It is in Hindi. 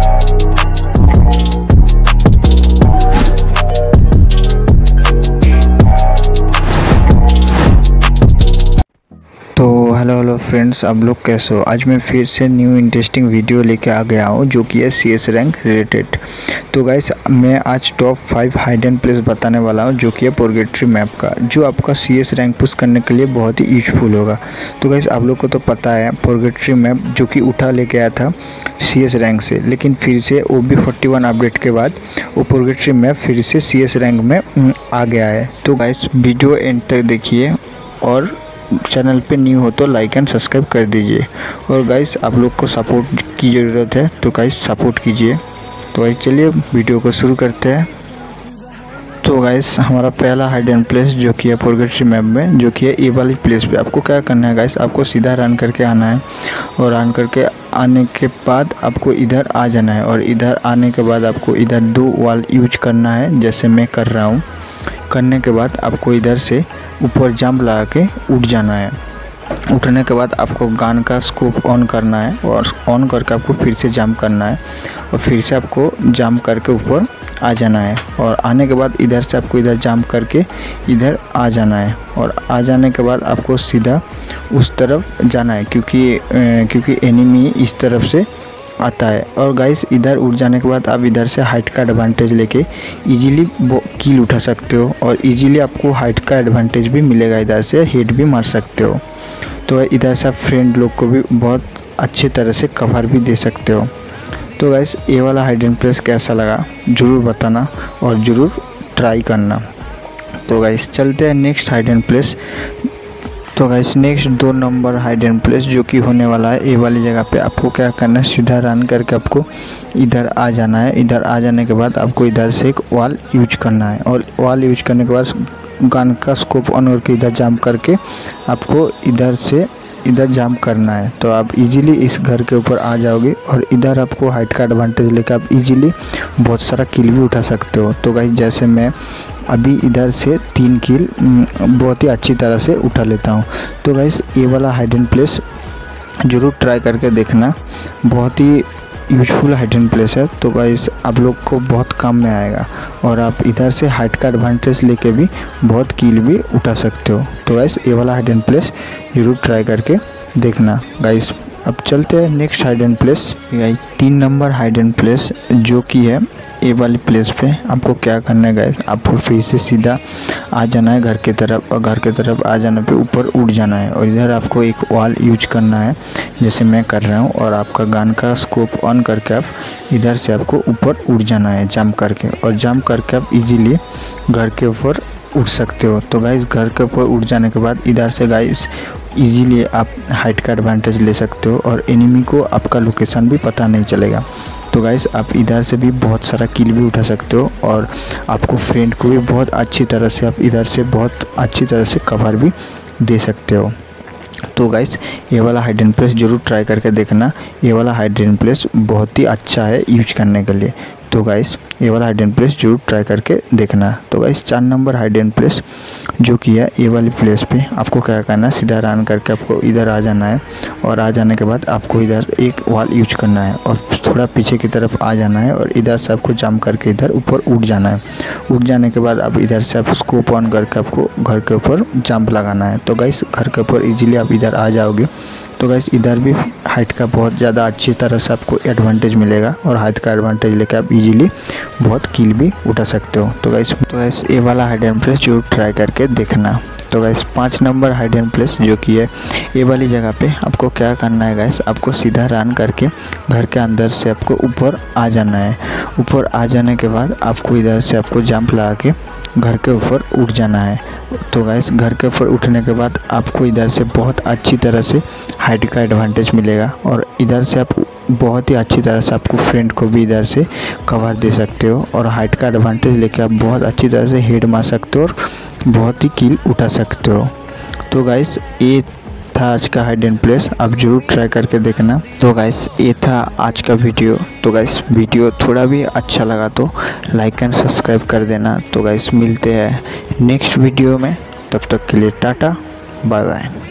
तो हेलो फ्रेंड्स, आप लोग कैसे हो। आज मैं फिर से न्यू इंटरेस्टिंग वीडियो लेके आ गया हूँ जो कि है CS रैंक रिलेटेड। तो गाइस, मैं आज टॉप 5 हाइडन प्लेस बताने वाला हूँ जो कि है पुरगेटरी मैप का, जो आपका CS रैंक पुश करने के लिए बहुत ही यूजफुल होगा। तो गाइस, आप लोग को तो पता है पुरगेटरी मैप जो कि उठा लेके आया था CS रैंक से, लेकिन फिर से OB41 अपडेट के बाद वो पुरगेटरी मैप फिर से CS रैंक में आ गया है। तो गाइस, वीडियो एंड तक देखिए और चैनल पे न्यू हो तो लाइक एंड सब्सक्राइब कर दीजिए। और गाइस, आप लोग को सपोर्ट की ज़रूरत है, तो गाइस सपोर्ट कीजिए। तो गाइस चलिए वीडियो को शुरू करते हैं। तो गाइस, हमारा पहला हाइडन प्लेस जो कि है पुरगेटरी मैप में, जो कि है ये वाली प्लेस पे आपको क्या करना है गाइस, आपको सीधा रन करके आना है और रन करके आने के बाद आपको इधर आ जाना है। और इधर आने के बाद आपको इधर 2 वॉल यूज करना है, जैसे मैं कर रहा हूँ। करने के बाद आपको इधर से ऊपर जंप लगा के उठ जाना है। उठने के बाद आपको गन का स्कोप ऑन करना है और ऑन करके आपको फिर से जंप करना है और फिर से आपको जंप करके ऊपर आ जाना है। और आने के बाद इधर से आपको इधर जंप करके इधर आ जाना है। और आ जाने के बाद आपको सीधा उस तरफ जाना है, क्योंकि एनिमी इस तरफ से आता है। और गाइस, इधर उड़ जाने के बाद आप इधर से हाइट का एडवांटेज लेके इजीली किल उठा सकते हो और इजीली आपको हाइट का एडवांटेज भी मिलेगा। इधर से हेड भी मार सकते हो। तो इधर से आप फ्रेंड लोग को भी बहुत अच्छी तरह से कवर भी दे सकते हो। तो गाइस, ये वाला हाइडन प्लेस कैसा लगा ज़रूर बताना और ज़रूर ट्राई करना। तो गाइस, चलते हैं नेक्स्ट हाइडन प्लेस। तो guys, next 2 number hidden place जो कि होने वाला है ये वाली जगह पे। आपको क्या करना है, सीधा रन करके आपको इधर आ जाना है। इधर आ जाने के बाद आपको इधर से एक वॉल यूज करना है और वॉल यूज करने के बाद गन का स्कोप ऑन करके इधर जंप करके आपको इधर से इधर जंप करना है। तो आप इजीली इस घर के ऊपर आ जाओगे और इधर आपको हाइट का एडवांटेज लेकर आप इजीली बहुत सारा किल भी उठा सकते हो। तो गाइस, जैसे मैं अभी इधर से 3 किल बहुत ही अच्छी तरह से उठा लेता हूँ। तो गाइस, ये वाला हाइडन प्लेस ज़रूर ट्राई करके देखना, बहुत ही यूजफुल हाइडन प्लेस है। तो गाइस, आप लोग को बहुत काम में आएगा और आप इधर से हाइट का एडवांटेज लेके भी बहुत किल भी उठा सकते हो। तो गाइस, ये वाला हाइडन प्लेस ज़रूर ट्राई करके देखना। गाइस, अब चलते हैं next hidden place. Guys, 3 number hidden place जो कि है ये वाली प्लेस पे आपको क्या करना है गाइस, आपको फिर से सीधा आ जाना है घर के तरफ और घर के तरफ आ जाने पे ऊपर उड़ जाना है और इधर आपको एक वॉल यूज करना है, जैसे मैं कर रहा हूँ। और आपका गन का स्कोप ऑन करके आप इधर से आपको ऊपर उड़ जाना है जंप करके, और जंप करके आप इजीली घर के ऊपर उड़ सकते हो। तो गाइस, घर के ऊपर उड़ जाने के बाद इधर से गाइस इजीली आप हाइट का एडवांटेज ले सकते हो और एनिमी को आपका लोकेशन भी पता नहीं चलेगा। तो गाइस, आप इधर से भी बहुत सारा किल भी उठा सकते हो और आपको फ्रेंड को भी बहुत अच्छी तरह से आप इधर से बहुत अच्छी तरह से कवर भी दे सकते हो। तो गाइस, ये वाला हाइडन प्लेस ज़रूर ट्राई करके देखना। ये वाला हाइडन प्लेस बहुत ही अच्छा है यूज करने के लिए। तो गाइस, ये वाला हाइडन प्लेस जरूर ट्राई करके देखना। तो गाइस, 4 नंबर हाइडन प्लेस जो कि है ये वाली प्लेस पे आपको क्या करना है, सीधा रन करके आपको इधर आ जाना है और आ जाने के बाद आपको इधर एक वॉल यूज करना है और थोड़ा पीछे की तरफ आ जाना है और इधर से आपको जंप करके इधर ऊपर उठ जाना है। उठ जाने के बाद आप इधर से आप स्कोप ऑन करके आपको घर के ऊपर जंप लगाना है। तो गाइस, घर के ऊपर इजीली आप इधर आ जाओगे। तो गाइस, इधर भी हाइट का बहुत ज़्यादा अच्छी तरह से आपको एडवांटेज मिलेगा और हाइट का एडवांटेज लेकर आप इजीली बहुत किल भी उठा सकते हो। तो गाइस, ये वाला हाइडन प्लेस जरूर ट्राई करके देखना। तो गाइस, 5 नंबर हाइडन प्लेस जो कि है ये वाली जगह पे आपको क्या करना है गाइस, आपको सीधा रन करके घर के अंदर से आपको ऊपर आ जाना है। ऊपर आ जाने के बाद आपको इधर से आपको जंप लगा के घर के ऊपर उठ जाना है। तो गाइस, घर के ऊपर उठने के बाद आपको इधर से बहुत अच्छी तरह से हाइट का एडवांटेज मिलेगा और इधर से आप बहुत ही अच्छी तरह से आपको फ्रेंड को भी इधर से कवर दे सकते हो और हाइट का एडवांटेज लेके आप बहुत अच्छी तरह से हेड मार सकते हो और बहुत ही किल उठा सकते हो। तो गाइस, ये था आज का हाइडन प्लेस, आप जरूर ट्राई करके देखना। तो गाइस, ये था आज का वीडियो। तो गाइस, वीडियो थोड़ा भी अच्छा लगा तो लाइक एंड सब्सक्राइब कर देना। तो गाइस, मिलते हैं नेक्स्ट वीडियो में, तब तक के लिए टाटा बाय बाय।